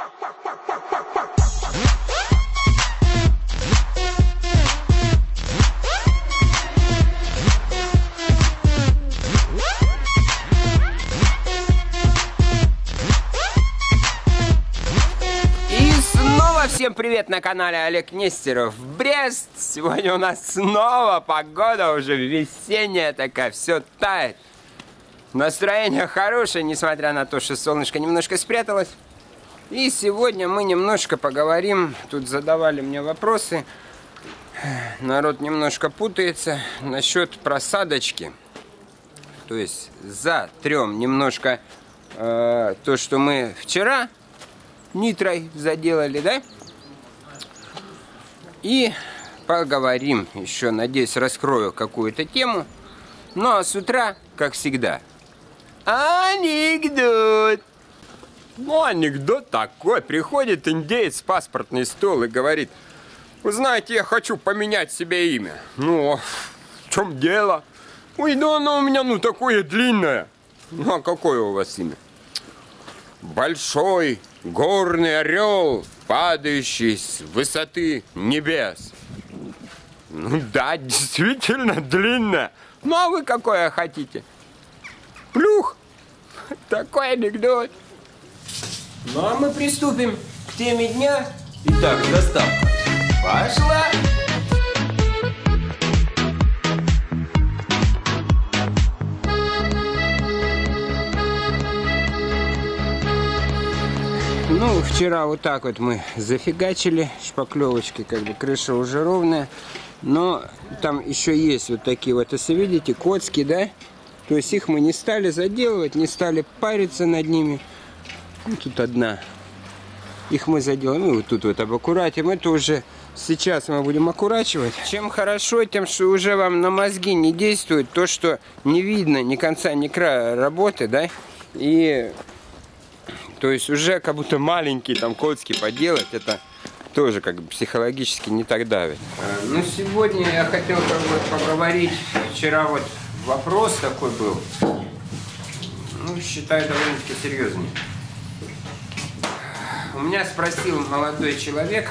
Всем привет на канале Олег Нестеров, Брест. Сегодня у нас снова погода уже весенняя такая, все тает. Настроение хорошее, несмотря на то, что солнышко немножко спряталось. И сегодня мы немножко поговорим, тут задавали мне вопросы, народ немножко путается насчет просадочки. То есть затрем немножко то, что мы вчера нитрой заделали, да? И поговорим еще, надеюсь, раскрою какую-то тему. Ну а с утра, как всегда, анекдот. Ну, анекдот такой. Приходит индеец в паспортный стол и говорит: вы знаете, я хочу поменять себе имя. Ну, в чем дело? Ой, да оно у меня, такое длинное. Ну, а какое у вас имя? Большой горный орел, падающий с высоты небес. Ну да, действительно длинная. Ну а вы какое хотите? Плюх. Такой анекдот. Ну а мы приступим к теме дня. Итак, доставка пошла. Ну, вчера вот так вот мы зафигачили шпаклевочки, как бы крыша уже ровная. Но там еще есть вот такие вот, если видите, коцки, да? То есть их мы не стали заделывать, не стали париться над ними. Ну, тут одна. Их мы заделаем, и вот тут вот обаккуратим. Это уже сейчас мы будем аккурачивать. Чем хорошо, тем, что уже вам на мозги не действует то, что не видно ни конца, ни края работы, да? И... то есть уже как будто маленькие там коцки поделать, это тоже как бы психологически не так давит. Ну, сегодня я хотел как бы поговорить. Вчера вот вопрос такой был. Ну, считаю, довольно-таки серьезный. У меня спросил молодой человек,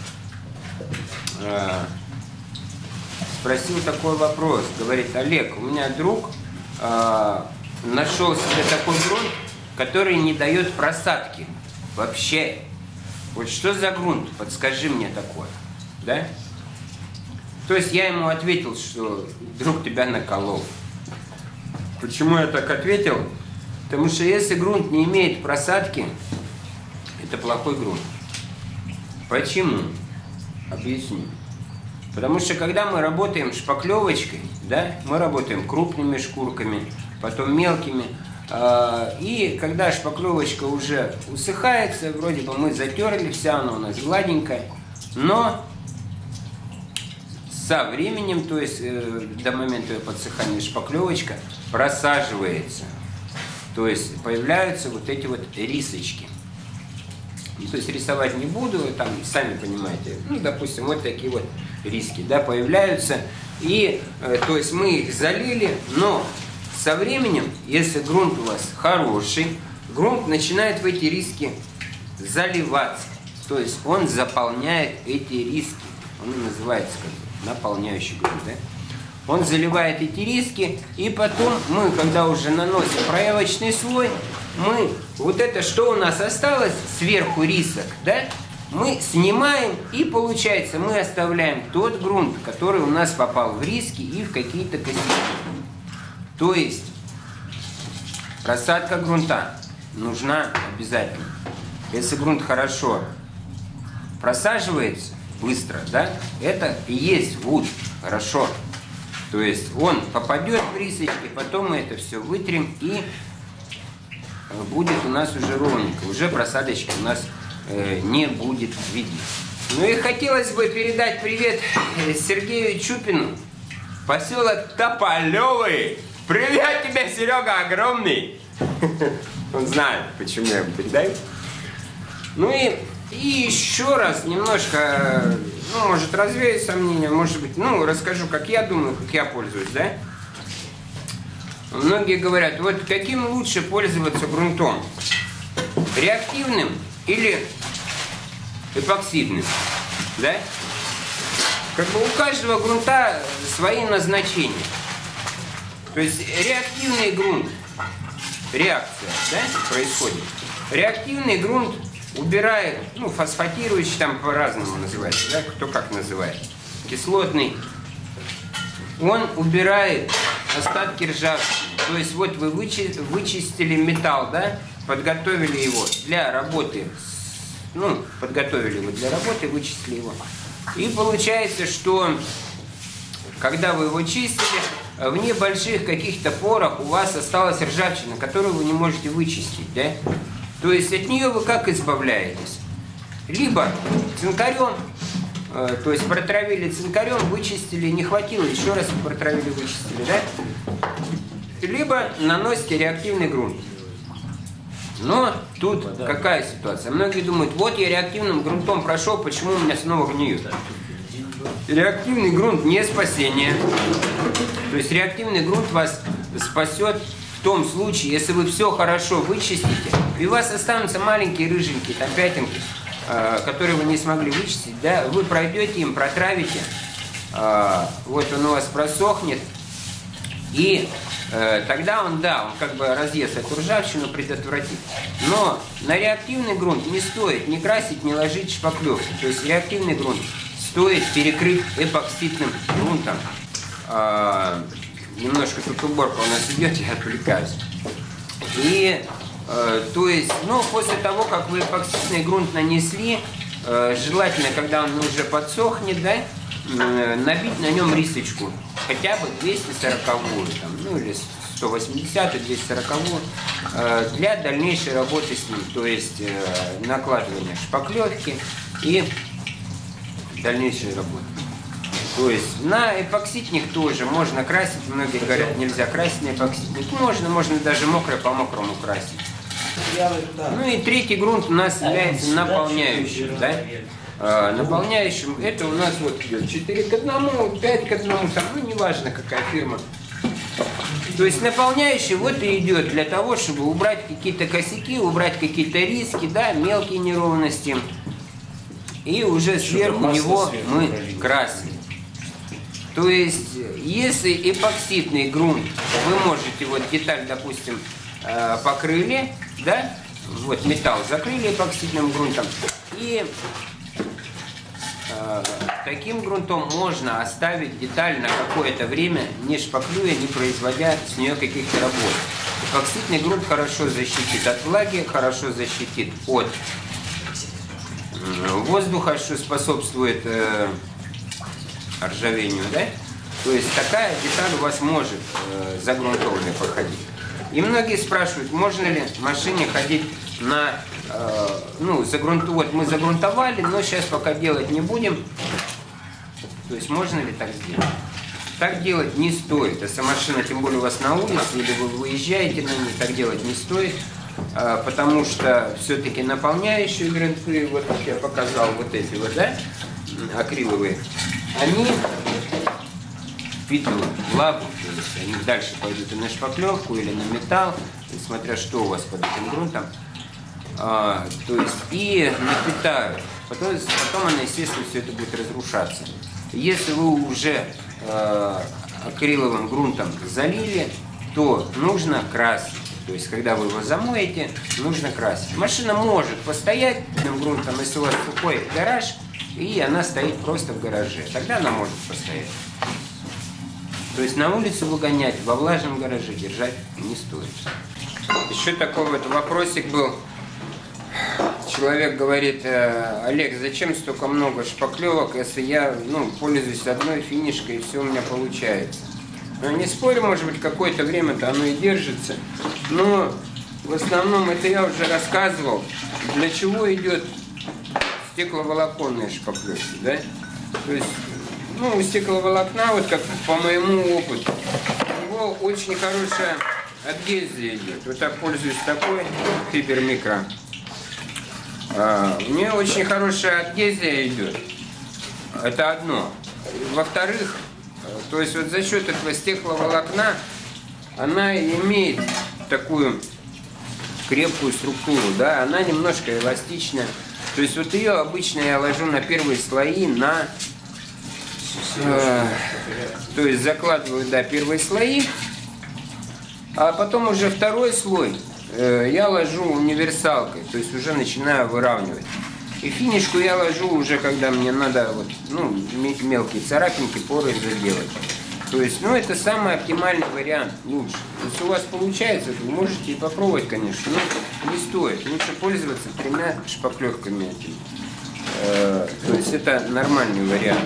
спросил такой вопрос. Говорит: Олег, у меня друг нашел себе такой грунт, который не дает просадки вообще. Вот что за грунт? Подскажи мне такое. Да? То есть я ему ответил, что друг тебя наколол. Почему я так ответил? Потому что если грунт не имеет просадки, это плохой грунт. Почему? Объясню. Потому что когда мы работаем шпаклевочкой, да, мы работаем крупными шкурками, потом мелкими. И когда шпаклевочка уже усыхается, вроде бы мы затерли, вся она у нас гладенькая, но со временем, то есть до момента ее подсыхания, шпаклевочка просаживается. То есть появляются вот эти вот рисочки. То есть рисовать не буду, там сами понимаете, ну, допустим, вот такие вот риски, да, появляются. И то есть мы их залили, но со временем, если грунт у вас хороший, грунт начинает в эти риски заливаться. То есть он заполняет эти риски. Он называется как бы наполняющий грунт. Да? Он заливает эти риски, и потом мы, когда уже наносим проявочный слой, мы вот это, что у нас осталось сверху рисок, да, мы снимаем, и получается мы оставляем тот грунт, который у нас попал в риски и в какие-то косяки. То есть просадка грунта нужна обязательно. Если грунт хорошо просаживается быстро, да, это и есть вуд, хорошо. То есть он попадет в рисочки, потом мы это все вытрем, и будет у нас уже ровненько, уже просадочки у нас не будет видно. Ну и хотелось бы передать привет Сергею Чупину, поселок Тополевый. Привет тебе, Серега, огромный. Он знает, почему я ему передаю. Ну и еще раз немножко, ну, может, развею сомнения, может быть, ну, расскажу, как я думаю, как я пользуюсь, да? Многие говорят, вот каким лучше пользоваться грунтом? Реактивным или эпоксидным, да? Как бы у каждого грунта свои назначения. То есть реактивный грунт, реакция, да, происходит. Реактивный грунт убирает, ну, фосфатирующий, там по-разному называется, да, кто как называет, кислотный. Он убирает остатки ржавчины. То есть вот вы вычистили металл, да, подготовили его для работы, ну, подготовили его для работы, вычистили его. И получается, что когда вы его чистили, в небольших каких-то порах у вас осталась ржавчина, которую вы не можете вычистить, да? То есть от нее вы как избавляетесь? Либо цинкарем, то есть протравили цинкарем, вычистили, не хватило, еще раз протравили, вычистили, да? Либо наносите реактивный грунт. Но тут какая ситуация? Многие думают, вот я реактивным грунтом прошел, почему у меня снова гниют? Реактивный грунт не спасение. То есть реактивный грунт вас спасет в том случае, если вы все хорошо вычистите, и у вас останутся маленькие рыженькие там пятинки, которые вы не смогли вычистить, да, вы пройдете им, протравите, вот он у вас просохнет, и тогда он, да, он как бы разъест эту ржавчину, предотвратит. Но на реактивный грунт не стоит ни красить, ни ложить шпаклевку. То есть реактивный грунт стоит перекрыть эпоксидным грунтом. Немножко тут уборка у нас идет, я отвлекаюсь. И, то есть, ну, после того, как вы эпоксидный грунт нанесли, желательно, когда он уже подсохнет, да, набить на нем рисочку, хотя бы 240-ю, там, ну или 180-ю, 240-ю, для дальнейшей работы с ним, то есть накладывания шпаклевки и дальнейшей работы. То есть на эпоксидник тоже можно красить, многие говорят, нельзя красить на эпоксидник, можно даже мокрое по мокрому красить. Ну и третий грунт у нас является наполняющим, да? Наполняющим, это у нас вот идет 4 к 1, 5 к 1, там, ну неважно какая фирма. То есть наполняющий вот и идет для того, чтобы убрать какие-то косяки, убрать какие-то риски, да, мелкие неровности. И уже сверху него мы красим. То есть, если эпоксидный грунт, вы можете, вот деталь, допустим, покрыли, да, вот металл закрыли эпоксидным грунтом, и таким грунтом можно оставить деталь на какое-то время, не шпаклюя, не производя с нее каких-то работ. Эпоксидный грунт хорошо защитит от влаги, хорошо защитит от воздуха, что способствует ржавению, да? То есть такая деталь у вас может загрунтованная проходить. И многие спрашивают, можно ли в машине ходить на, ну, вот мы загрунтовали, но сейчас пока делать не будем. То есть можно ли так сделать? Так делать не стоит. Если машина, тем более у вас на улице, или вы выезжаете на ней, так делать не стоит. Потому что все-таки наполняющие грунты, вот как я показал, вот эти вот, да, акриловые, они впитывают влагу, то есть они дальше пойдут и на шпаклевку, или на металл, смотря что у вас под этим грунтом, то есть и напитают. Потом она, естественно, все это будет разрушаться. Если вы уже акриловым грунтом залили, то нужно красить. То есть, когда вы его замоете, нужно красить. Машина может постоять этим грунтом, если у вас сухой гараж, и она стоит просто в гараже. Тогда она может постоять. То есть, на улицу выгонять, во влажном гараже держать не стоит. Еще такой вот вопросик был. Человек говорит, Олег, зачем столько много шпаклевок, если я, ну, пользуюсь одной финишкой, и все у меня получается. Ну, не спорю, может быть, какое-то время-то оно и держится, но в основном это я уже рассказывал, для чего идет стекловолоконные шпаклевки, да? То есть, ну, у стекловолокна, вот как по моему опыту, у него очень хорошая адгезия идет. Вот так пользуюсь такой фибермикро. У нее очень хорошая адгезия идет. Это одно. Во-вторых, то есть вот за счет этого стекловолокна она имеет такую крепкую структуру, да, она немножко эластичная. То есть вот ее обычно я ложу на первые слои то есть закладываю, да, первые слои, а потом уже второй слой я ложу универсалкой, то есть уже начинаю выравнивать. И финишку я ложу уже, когда мне надо вот, ну, мелкие царапинки, поры заделать. То есть, ну, это самый оптимальный вариант, лучше. Если у вас получается, то вы можете и попробовать, конечно, но не стоит. Лучше пользоваться 3 шпаклевками этими. То есть это нормальный вариант.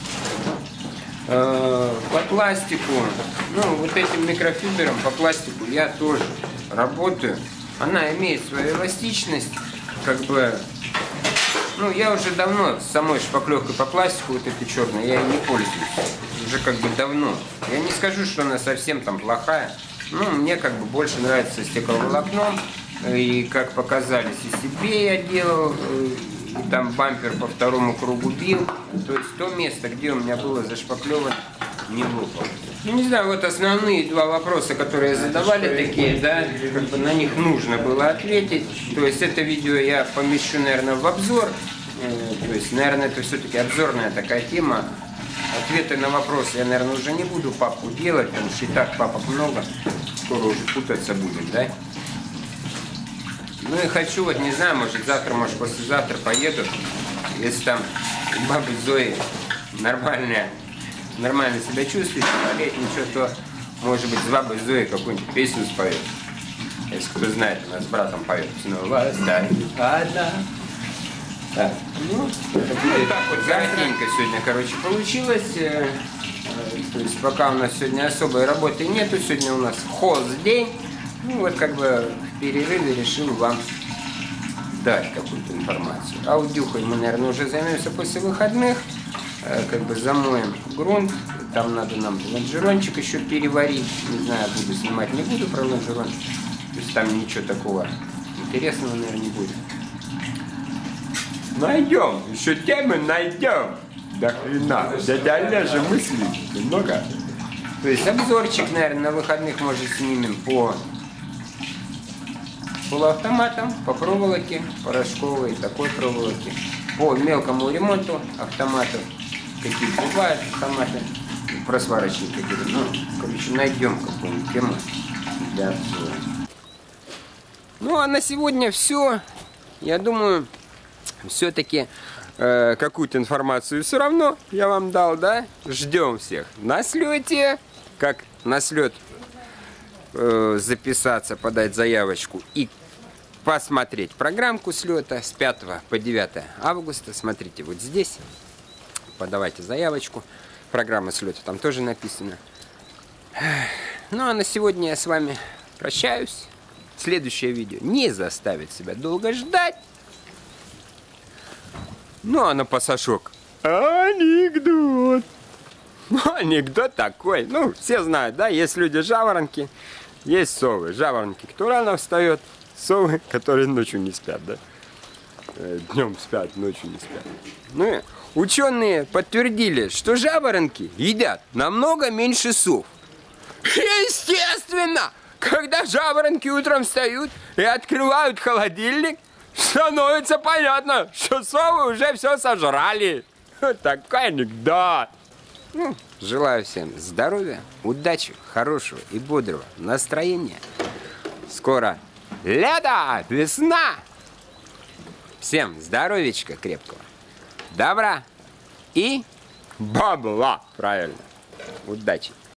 По пластику, ну, вот этим микрофибером по пластику я тоже работаю. Она имеет свою эластичность, как бы, ну, я уже давно с самой шпаклевкой по пластику, вот этой черной, я ей не пользуюсь. Уже как бы давно. Я не скажу, что она совсем там плохая. Ну, мне как бы больше нравится стекловолокном. И как показались, и себе я делал, и там бампер по второму кругу бил. То есть то место, где у меня было зашпаклевано, не лопало. Ну, не знаю, вот основные 2 вопроса, которые задавали такие, да, как бы на них нужно было ответить. То есть это видео я помещу, наверное, в обзор. То есть, наверное, это все-таки обзорная такая тема. Ответы на вопросы я, наверное, уже не буду папку делать, потому что и так папок много. Скоро уже путаться будет, да? Ну и хочу, вот не знаю, может завтра, может послезавтра поеду. Если там баба Зои нормально себя чувствует, болеет ничего, то, может быть, с бабой Зоей какую-нибудь песню споет. Если кто знает, у нас с братом поет. Снова станет одна. Так, ну, вот так вот коротенько сегодня, короче, получилось. То есть пока у нас сегодня особой работы нету, сегодня у нас хоздень. Ну вот как бы в перерыве решил вам дать какую-то информацию. Аудюхой мы, наверное, уже займемся после выходных. Как бы замоем грунт. Там надо нам лонжерончик еще переварить. Не знаю, буду снимать, не буду про лонжерон. То есть там ничего такого интересного, наверное, не будет. Найдем, еще темы найдем. Да хрена, дядя Олежа мыслей много. То есть обзорчик, наверное, на выходных, может, снимем по полуавтоматам, по проволоке, порошковой, такой проволоке, по мелкому ремонту автоматов, какие бывают автоматы, просварочники какие-то. Ну, короче, найдем какую-нибудь тему для обзора. Ну, а на сегодня все. Я думаю, все-таки какую-то информацию все равно я вам дал, да? Ждем всех на слете. Как на слет записаться, подать заявочку и посмотреть программку слета с 5 по 9 августа. Смотрите, вот здесь. Подавайте заявочку. Программа слета там тоже написана. Ну, а на сегодня я с вами прощаюсь. Следующее видео не заставит себя долго ждать. Ну, а на пасашок анекдот. Анекдот такой. Ну, все знают, да, есть люди-жаворонки, есть совы. Жаворонки, кто рано встает, совы, которые ночью не спят, да. Днем спят, ночью не спят. Ну, ученые подтвердили, что жаворонки едят намного меньше сов. Естественно, когда жаворонки утром встают и открывают холодильник, становится понятно, что совы уже все сожрали. Вот такой анекдот. Ну, желаю всем здоровья, удачи, хорошего и бодрого настроения. Скоро лето, весна. Всем здоровечка крепкого, добра и бабла. Правильно. Удачи.